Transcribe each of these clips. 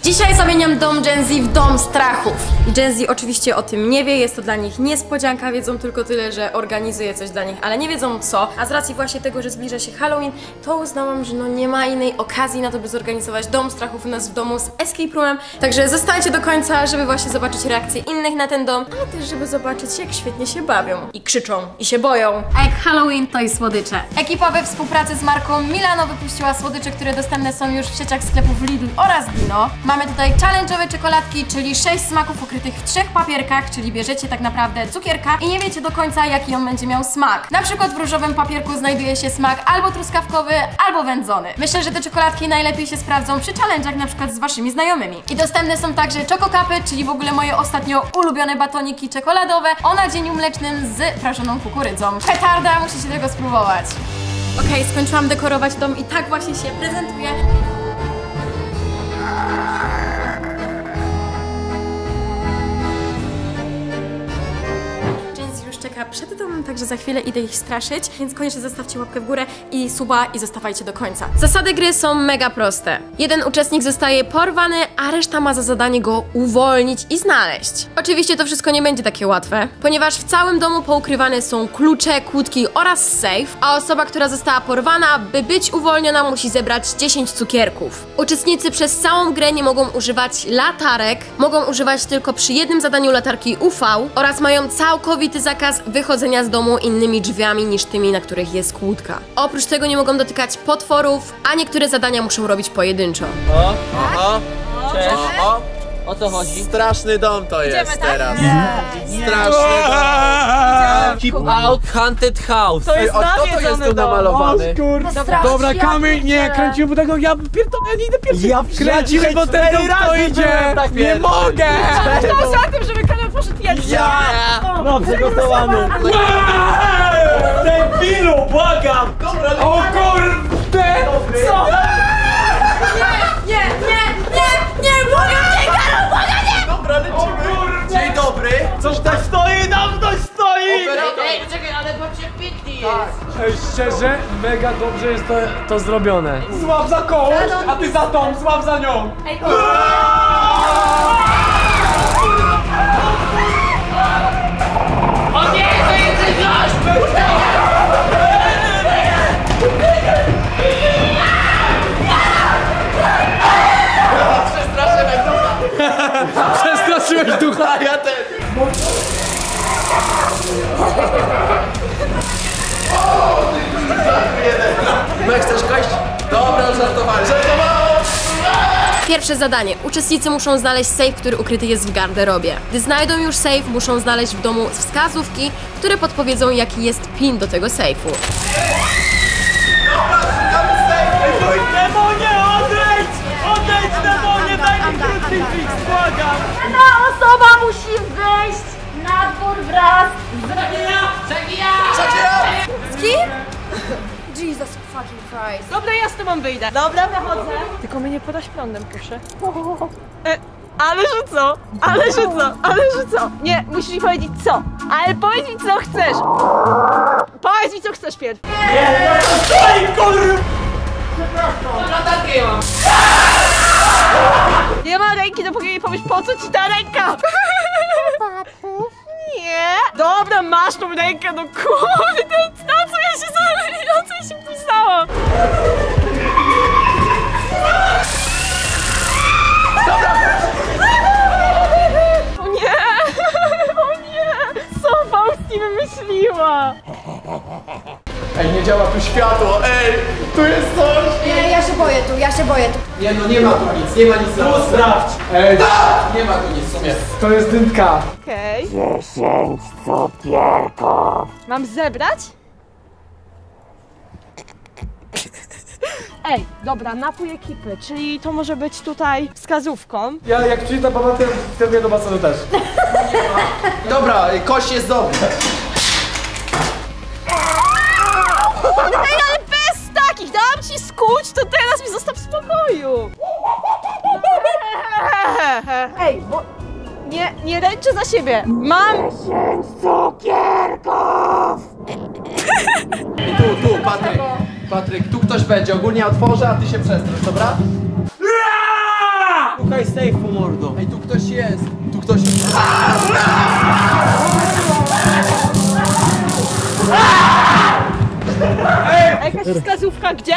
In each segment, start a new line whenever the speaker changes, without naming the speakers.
Dzisiaj zamieniam dom Gen Z w dom strachów. Gen Z oczywiście o tym nie wie, jest to dla nich niespodzianka, wiedzą tylko tyle, że organizuję coś dla nich, ale nie wiedzą co. A z racji właśnie tego, że zbliża się Halloween, to uznałam, że no nie ma innej okazji na to, by zorganizować dom strachów u nas w domu z escape roomem. Także zostańcie do końca, żeby właśnie zobaczyć reakcje innych na ten dom, ale też żeby zobaczyć, jak świetnie się bawią. I krzyczą, i się boją. A jak Halloween, to i słodycze. Ekipa we współpracy z marką Milano wypuściła słodycze, które dostępne są już w sieciach sklepów Lidl oraz Dino. Mamy tutaj challenge'owe czekoladki, czyli 6 smaków ukrytych w 3 papierkach, czyli bierzecie tak naprawdę cukierka i nie wiecie do końca, jaki on będzie miał smak. Na przykład w różowym papierku znajduje się smak albo truskawkowy, albo wędzony. Myślę, że te czekoladki najlepiej się sprawdzą przy challenge'ach, na przykład z waszymi znajomymi. I dostępne są także czokokapy, czyli w ogóle moje ostatnio ulubione batoniki czekoladowe o nadzieniu mlecznym z prażoną kukurydzą. Petarda, musicie tego spróbować. Okej, skończyłam dekorować dom i tak właśnie się prezentuje. Czeka przed domem, także za chwilę idę ich straszyć, więc koniecznie zostawcie łapkę w górę i suba i zostawajcie do końca. Zasady gry są mega proste. Jeden uczestnik zostaje porwany, a reszta ma za zadanie go uwolnić i znaleźć. Oczywiście to wszystko nie będzie takie łatwe, ponieważ w całym domu poukrywane są klucze, kłódki oraz safe, a osoba, która została porwana, by być uwolniona, musi zebrać 10 cukierków. Uczestnicy przez całą grę nie mogą używać latarek, mogą używać tylko przy jednym zadaniu latarki UV oraz mają całkowity zakaz wychodzenia z domu innymi drzwiami niż tymi, na których jest kłódka. Oprócz tego nie mogą dotykać potworów, a niektóre zadania muszą robić pojedynczo.
Cześć. O co chodzi?
Straszny dom to jest teraz.
Straszny
dom.
Keep out haunted house.
To jest to jest tu namalowany.
Dobra, kamień, nie, kręcimy bo tego, ja pierdolę, ja nie idę pierwszy. Kręcimy, bo ten dom to idzie. Nie mogę.
To za tym, żeby kanał poszedł jeszcze.
No, przygotowany. Debilu, błagam. O kurde. Co?
Nie, błagam, nie, Karol, błagam, nie!
Dobra, lecimy. Dzień dobry.
Coś tam stoi, tam ktoś stoi.
Ej, czekaj, ale babcie pięknie jest.
Ej, szczerze, mega dobrze jest to zrobione. Sław za kogoś, a ty za tą, sław za nią.
Ej,
O nie, to jest gość!
Przestraszyłeś ducha.
Ja też. No chcesz kość? Dobra, żartowałem.
Pierwsze zadanie. Uczestnicy muszą znaleźć safe, który ukryty jest w garderobie. Gdy znajdą już safe, muszą znaleźć w domu wskazówki, które podpowiedzą, jaki jest PIN do tego safe'u.
Demonie, odejdź! Odejdź, demonie, daj mi krucyfiks, błagam!
Ta osoba musi wyjść na dwór wraz
Z kim?
Jesus fucking Christ. Dobra, ja z tobą wyjdę. Dobra, wychodzę. Tylko mnie nie podaś prądem, proszę. Ale że co? Ale że co? Ale że co? Nie, musisz mi powiedzieć co. Ale powiedz mi co chcesz. Powiedz mi co chcesz pierw.
Nie, stoi, kurwa!
Latarkę ja mam.
Nie ma ręki, dopóki nie powiesz po co ci ta ręka. Nie. Dobra, masz tą rękę, no kurde, na co ja się pisałam? O nie! O nie! Co Fausti wymyśliła?
Ej, nie działa tu światło, ej! Tu jest coś!
Nie, ja się boję tu.
Nie no, nie ma tu nic, nie ma nic.
Tu sprawdź! Ej,
Nie ma tu nic w sumie.
to jest dymka.
Okej. 10 cukierków. Mam zebrać? Ej, dobra, napój ekipy, czyli to może być tutaj wskazówką.
Ja jak przyjdę baba, to mnie do basenu też.
Dobra, kość jest dobra.
Ej, ale bez takich! Dałam ci skuć, to teraz mi zostaw w spokoju! Ej, bo... Nie ręczę za siebie! Mam... 10 cukierków!
I tu, Patryk. Patryk, tu ktoś będzie. Ogólnie otworzę, a ty się przestrasz, dobra?
Szukaj sejfu, mordo.
Ej, tu ktoś jest. Tu ktoś...
Jakaś wskazówka gdzie?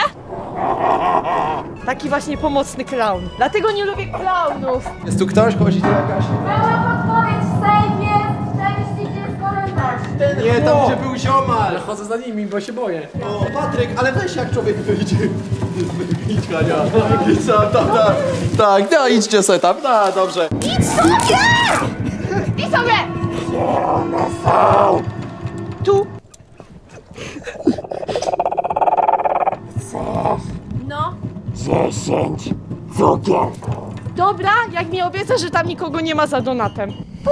Taki właśnie pomocny klaun. Dlatego nie lubię klaunów.
Jest tu ktoś? Chodzi tu jakaś?
Mała podpowiedź, w sejfie szczęśliwie jest korytarz.
Nie, tam gdzie był ziomal.
Ja chodzę za nimi, bo się boję.
O, Patryk, ale weź jak człowiek wyjdzie. Idź, Hania. Idź tam, tak, no idźcie sobie tam, no dobrze.
Idź sobie! Idź sobie! Tu. No.
10 cukier.
Dobra, jak mi obiecasz, że tam nikogo nie ma za donatem.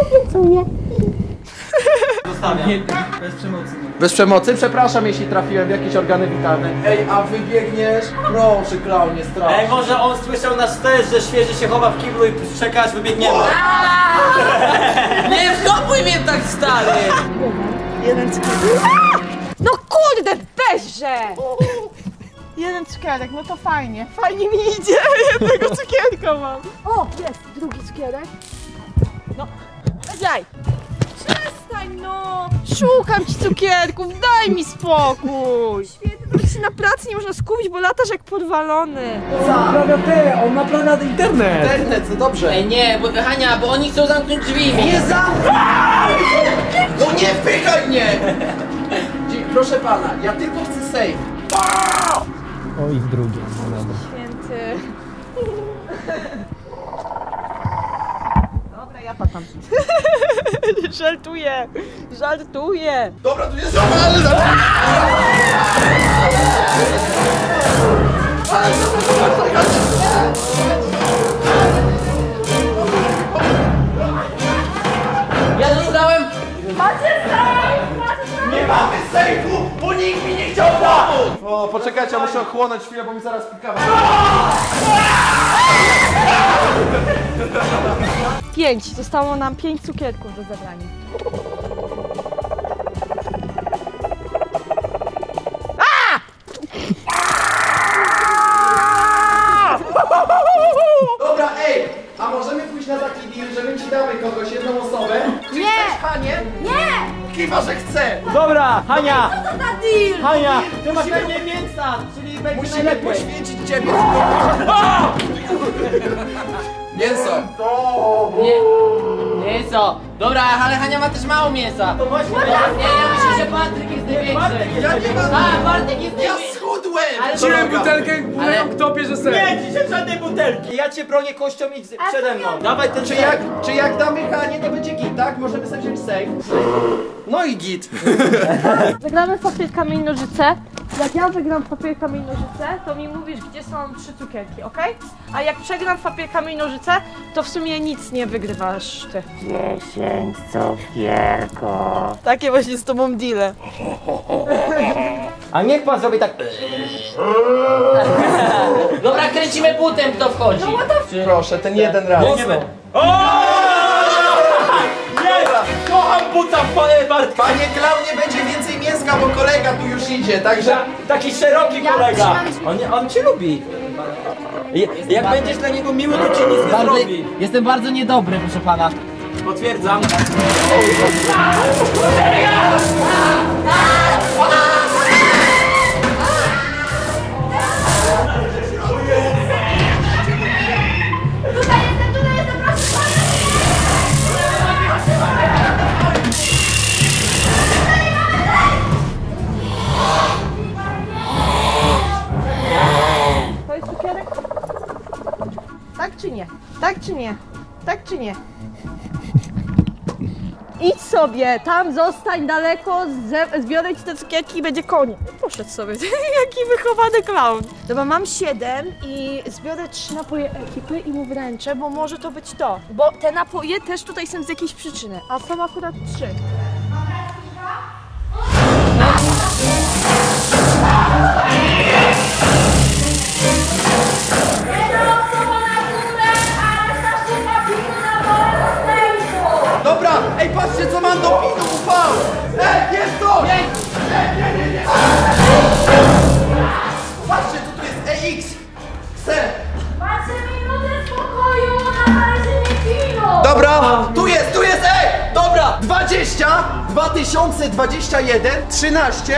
Bez przemocy? Przepraszam, jeśli trafiłem w jakieś organy witalne. Ej, a wybiegniesz? Proszę, klaunie, strasznie.
Ej, może on słyszał nasz test, że świeży się chowa w kiblu i czeka aż wybiegniemy. Nie wkopuj mnie tak, stary!
Jeden cukierek. No kurde, weźże! Jeden cukierek, no to fajnie. Fajnie mi idzie, jednego cukierka mam. O, jest, drugi cukierek. No, daj. Przestań, no. Szukam ci cukierków, daj mi spokój. Świetnie, to się na pracy nie można skupić, bo latasz jak podwalony.
Naprawia on naprawia internet.
Internet, co dobrze.
Ej, nie, bo Hania, bo oni chcą zamknąć drzwi.
Nie zamknij! No nie wpychaj mnie! Proszę pana, ja tylko chcę safe.
O, i w drugie. No dobra.
Święty. Dobra, ja patam. Żartuję, żartuję.
Dobra, tu jest ziomal!
Ja dostałem!
Nie mamy sejfu, bo nikt mi nie chciał pomóc! O, poczekajcie, ja muszę ochłonąć chwilę, bo mi zaraz pikawa.
5. Zostało nam 5 cukierków do zabrania.
Dobra, ej, a możemy pójść na taki deal, że my ci damy kogoś, jedną osobę? Czy
Nie.
chcesz, Hanie?
Nie!
Chyba, że chcę!
Dobra, Hania!
Co to za deal?
Hania! Ty masz pewnie mięsa, czyli będzie
Musimy
najlepiej.
poświęcić ciebie. Mięso.
Mięso! Dobra, ale Hania ma też mało mięsa. To właśnie. Nie, ja myślę, że Patryk jest największy.
Ja nie mam...
A, Bartek jest
Ja
największy.
schudłem!
Ale
Wziąłem butelkę,
Ale-
kto bierze ser?
Nie, dzisiaj żadnej butelki. Ja cię bronię kością i przede mną. Dawaj ten
Czy jak damy Hanie, to będzie git, tak? Możemy sobie wziąć safe. No i git.
Zagramy w papier, kamień, nożyce. Jak ja wygram w papier, kamień, nożyce, to mi mówisz, gdzie są 3 cukierki, ok? A jak przegram w papier, kamień, nożyce, to w sumie nic nie wygrywasz ty.
10 cukierków.
Takie właśnie z tobą deale.
A niech pan zrobi tak. Dobra, kręcimy butem, kto wchodzi.
Proszę, ten jeden raz.
Kocham buta, panie Bartka.
Panie klaunie, będzie więcej mięska, bo kolega tu już idzie, także...
Taki szeroki kolega. On cię lubi. Jak będziesz dla niego miły, to ci nic nie zrobi.
Jestem bardzo niedobry, proszę pana.
Potwierdzam.
Tutaj jestem, proszę.
To jest cukierek? Tak czy nie? Tak czy nie? Tak czy nie? Idź sobie, tam zostań daleko, zbiorę ci te cukierki i będzie koniec. Poszedł sobie, jaki wychowany klaun. Dobra, mam 7 i zbiorę 3 napoje ekipy i mu wręczę, bo może to być to. Bo te napoje też tutaj są z jakiejś przyczyny, a są akurat 3.
Dobra, ej, patrzcie co mam do pinu UV! Ej, jest to! Nie! Patrzcie, co tu jest EX! Chcę!
Macie minutę spokoju na
Dobra, tu jest, dobra, 20, 2021, 13,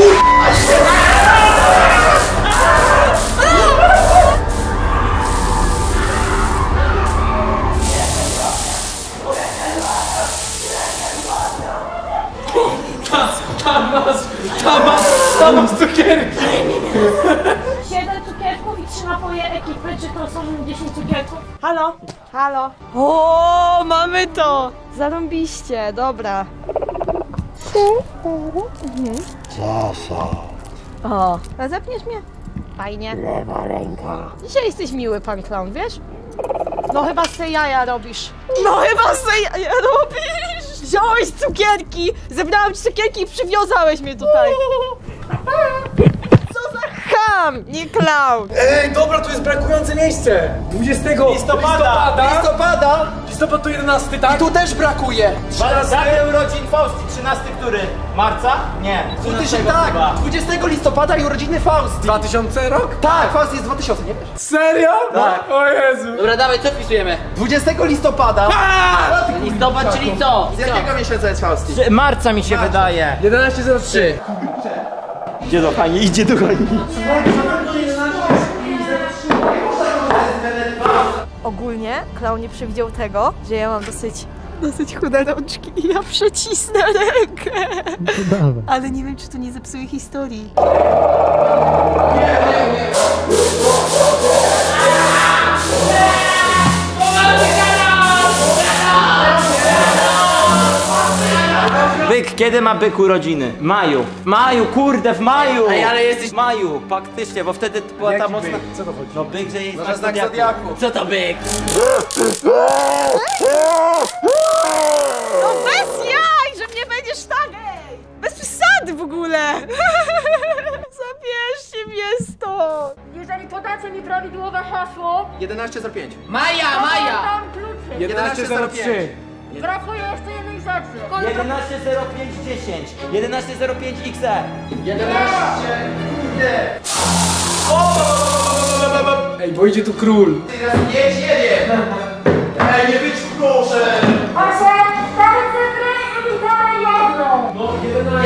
Tam masz cukierki.
7 cukierków i 3 napoje ekipy. Czy to są 10 cukierków? Halo? Halo? O, mamy to! Zarąbiście, dobra. O, a zepniesz mnie? Fajnie.
Lewa ręka.
Dzisiaj jesteś miły, pan clown, wiesz? No chyba se jaja robisz. No chyba se jaja robisz! Wziąłeś cukierki, zebrałem ci cukierki i przywiązałeś mnie tutaj. Co za ham, nie clown.
Ej, dobra, tu jest brakujące miejsce. 20 listopada. Listopad to 11, tak?
tu też brakuje.
Datę urodzin Fausti, 13 który? Marca? Nie.
20 listopada i urodziny Fausti.
2000 rok?
Tak, Faust jest 2000, nie wiesz?
Serio?
Tak.
O Jezu.
Dobra, dawaj, co wpisujemy?
20 listopada.
Listopad, czyli co?
Z jakiego miesiąca jest Fausti?
Marca mi się wydaje.
11.03.
Idzie do pani, idzie do pani.
Ogólnie clown nie przewidział tego, że ja mam dosyć chude rączki i ja przecisnę rękę. Ale nie wiem, czy to nie zepsuje historii.
Byk, kiedy ma byk urodziny? W maju. W maju, kurde, w maju!
Ej, ale jesteś...
W maju, faktycznie, bo wtedy była ta
Jaki
mocna...
byk? Co to chodzi?
No byk, że jest
Może znak Zodiaku.
Co to byk?
No bez jaj, że mnie będziesz tak! Bez przesady w ogóle! Zabierzcie mnie stąd!
Jeżeli podacie mi prawidłowe hasło,
11.05.
Maja!
dam kluczyk.
11.03.
Brakuje jeszcze jednej rzeczy.
11.05.10 11.05 XE.
Ej, bo idzie tu król.
Jedź, jedzie. Ej, nie być proszę.
8, 4 cyfry i literę jedną.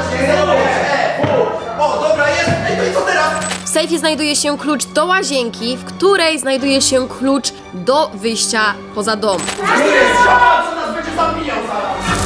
11.05. O, dobra, jest. Ej, no i co teraz?
W sejfie znajduje się klucz do łazienki, w której znajduje się klucz do wyjścia poza dom.
To jest szatan, co nas będzie zabijał zaraz.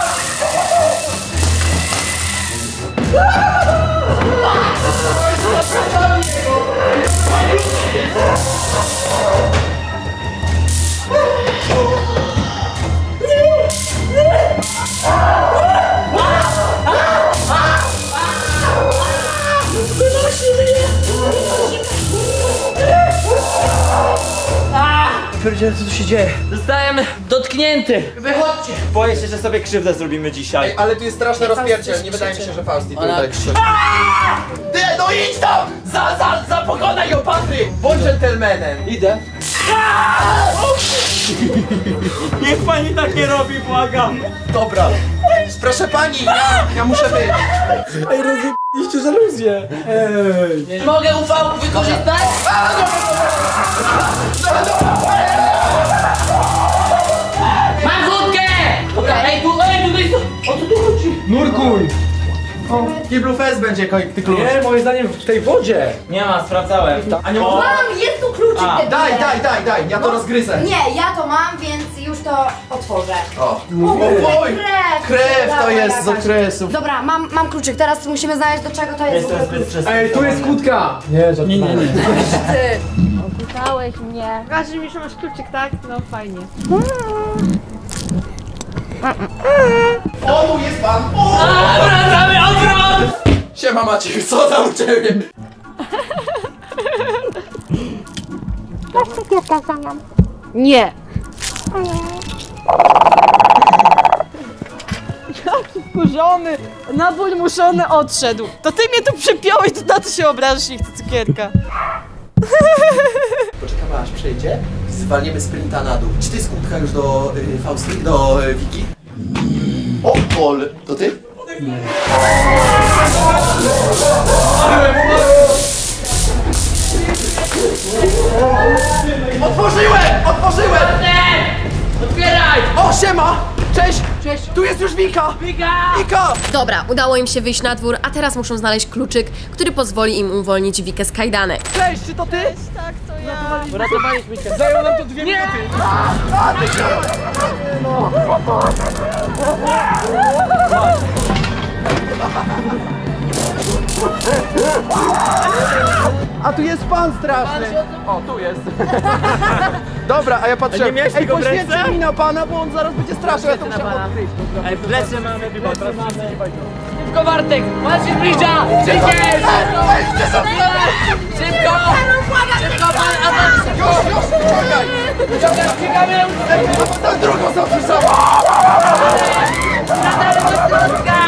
Pierdziele, co tu się dzieje?
Zostałem dotknięty. Wychodźcie.
Boję się, że sobie krzywdę zrobimy dzisiaj.
Ej, ale tu jest straszny rozpierdziel. Nie wydaje mi się, że Fausti
Ona
tutaj krzyczy. Ty, no idź tam! Za pokonaj ją, Patryk! Bądź dżentelmenem.
Idę. Niech pani tak nie robi, błagam.
Dobra. Proszę pani, ja muszę być.
Ej, rozjebaliście żaluzję. Ej.
Mogę UV wykorzystać? Mam wódkę! Ej, tutaj o co tu chodzi?
Nurkuj.
Kiblu Fest będzie ty klucz.
Nie, moim zdaniem w tej wodzie.
Nie ma, sprawdzałem.
A nie
O,
Mam, jest tu kluczyk.
A,
debile.
Daj, ja to rozgryzę.
Nie, ja to mam, więc już to otworzę.
O.
Oj,
Krew to jest z okresu.
Dobra, mam kluczyk, teraz musimy znaleźć, do czego to jest.
jestem zbyt przestępny.
Ej, tu jest kłódka. Nie, żartowałem.
Okutałeś mnie. Każdy mi, że masz kluczyk, tak? No fajnie.
O, tu jest pan. O!
Wracamy, odwrót!
Siema Maciek, co tam u ciebie?
Nie. Jaki wkurzony, nabój muszony odszedł. To ty mnie tu przypiąłeś, to na to się obrażasz, nie chcę cukierka.
Poczekamy aż przejdzie, zwalniemy sprinta na dół. Czy ty jest kłódka już do Fausty, do Wiki? O, Pol, to ty? Nie. Otworzyłem!
Otwieraj!
jest już Wika!
Wika!
Wika!
Dobra, udało im się wyjść na dwór, a teraz muszą znaleźć kluczyk, który pozwoli im uwolnić Wikę z kajdanek.
Cześć, czy to ty?
Tak, to ja.
Uratowaliśmy cię.
Zajęło nam to 2 minuty.
A tu jest pan straszny. O, tu jest. Dobra, a ja patrzę.
nie miałeś tego
poświęćcie
ręce?
mi na pana, bo on zaraz będzie straszył, ja to muszę odkryć.
Ej, plecy mamy, plecy mamy.
Szybko Bartek, pan się zbliża! Szybko! Szybko! Szybko pan, Adam!
Już, wyciągaj!
Wyciągamy!
Na drugą zapisał!
Nadal do środka!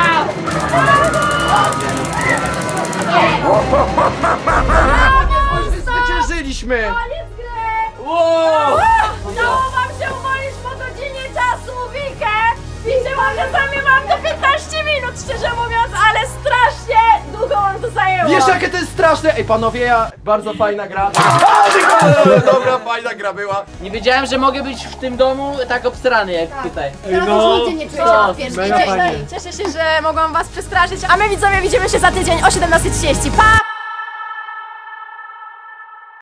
Zwyciężyliśmy!
Wow!
Udało wam się umolić po godzinie czasu Wikę! Widziałam, że sami mam to 15 minut, szczerze mówiąc, ale strasznie długo wam to zajęło!
Wiesz jakie to jest straszne? Ej panowie, bardzo fajna gra. Dobra, fajna gra była.
Nie wiedziałem, że mogę być w tym domu tak obsrany jak tutaj.
Teraz już nigdy nie czuję się
no,
bezpiecznie.
mega fajnie.
Cieszę się, że mogłam was przestraszyć, a my widzowie widzimy się za tydzień o 17:30. Pa!